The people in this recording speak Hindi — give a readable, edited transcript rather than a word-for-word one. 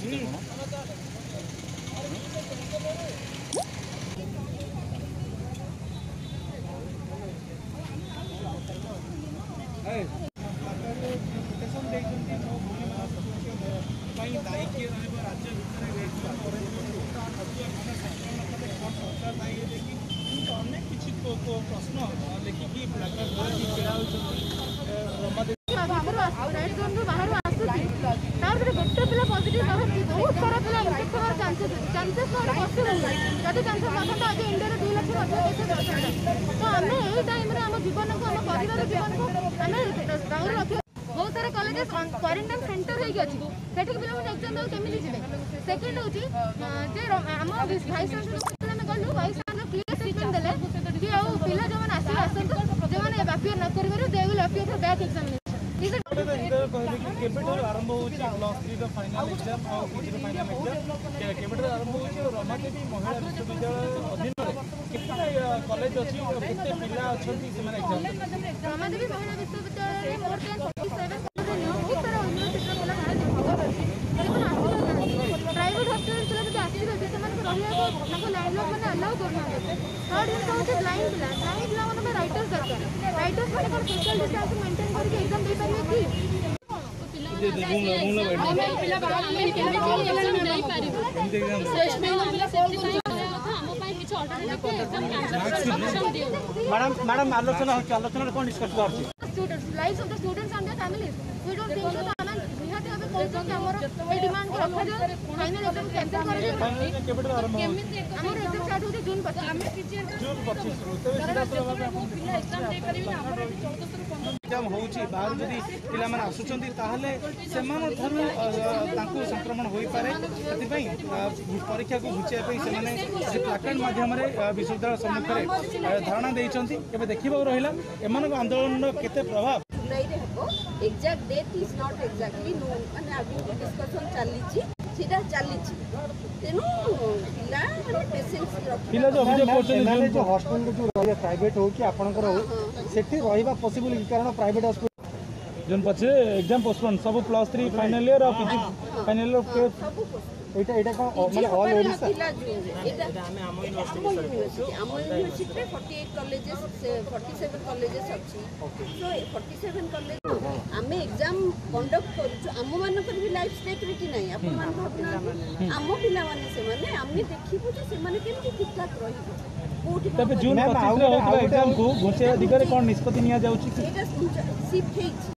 अनेक किसी प्रश्न लिखिकी गोटे पिला पॉजिटिव बहुत सारा पिला इनफेक्ट होवार चांसेस जदि चांसेस नथा आज इंडिया 2 लाख तो आम यही टाइम आम जीवन को आम परिवार जीवन को आम दाउर रख बहुत सारा कॉलेजेस क्वारंटाइन सेंटर होगी अच्छी से पिला एग्जाम देव केमी जी सेकेंड हूँ आम भाइस चांसलर आम गलु भाइस चांसलर क्लियर स्टेटमेंट देले कि पिला जो मैंने आसतु जो मैंने अपियर न कर दे will appear for back examination आरंभ हो फाइनल एग्जाम और पीजी फाइनल एग्जाम आरंभ हो रमादेवी महिला विश्वविद्यालय अधीन कॉलेज अच्छी केते पिला अछंती से माने एग्जाम रमादेवी महिला विश्वविद्यालय मोर देन 47 बहुत सारा यूनिवर्सिटी वाला प्राइवेट हॉस्पिटल चला जो आसी रहते से माने रहिया को लैंडलॉर्ड माने अलाउ करना थर्ड इन तो ब्लाइंड पिला माने में राइटर्स दरकार राइटर्स माने कोन सोशल डिस्टेंस मेंटेन करके एग्जाम दे पारिबे कि पिला बाहर में केमे एग्जाम नहीं पारिबे श्रेष्ठ पिला सेफ्टी मैडम आलोचना कौन डिस्कस कर students lives of the students and their families we don't think so that निहाते भाबे कहतो कि हमर ए डिमांड को रखा जाय फाइनल एग्जाम कैंसिल करे जाय फाइनल केबेटर आरंभ हमर एग्जाम स्टार्ट होते जून 25 हमें टीचर जून 25 वो पिला एग्जाम दे परिबे हमर 14 से 15 एग्जाम होउची बाहर जदी पिला माने आसुचंती ताहले सेमान धरु तांकु संक्रमण होई पारे सेति पई परीक्षा को घुचिया पई से माने प्लाकार्ड माध्यम रे विश्वविद्यालय सम्मुख रे धारणा देइचंती केबे देखिबो रहिला एमान आंदोलन केते प्रभाव exact date is not exactly no माने अभी डिस्कशन चलीची सीधा चलीची तेनु पिला पेशेंस पिला जो अभियोग करछन जो हॉस्टल जो रहिया प्राइवेट हो कि आपनकर सेठी रहिबा पॉसिबल कि कारण प्राइवेट हॉस्पिटल जन पछे एग्जाम पोस्टपोन सब +3 फाइनल ईयर और पीजी फाइनल ईयर के एटा को माने ऑल ओडिशा एटा हम यूनिवर्सिटी में 48 कॉलेजेस 47 कॉलेजेस अछि तो 47 कॉलेज आमे एग्जाम कंडक्ट करू आम मानकर भी लाइफ सिक्योरिटी नहीं अपन मान भावना आम पिला माने से माने आमे देखिबु जे से माने केमति ठीक ठाक रहिबो तबे जून 25 रे होतबा एग्जाम को घोषे दिगरे कोन निष्पत्ति निया जाउची एटा शिफ्ट हेछि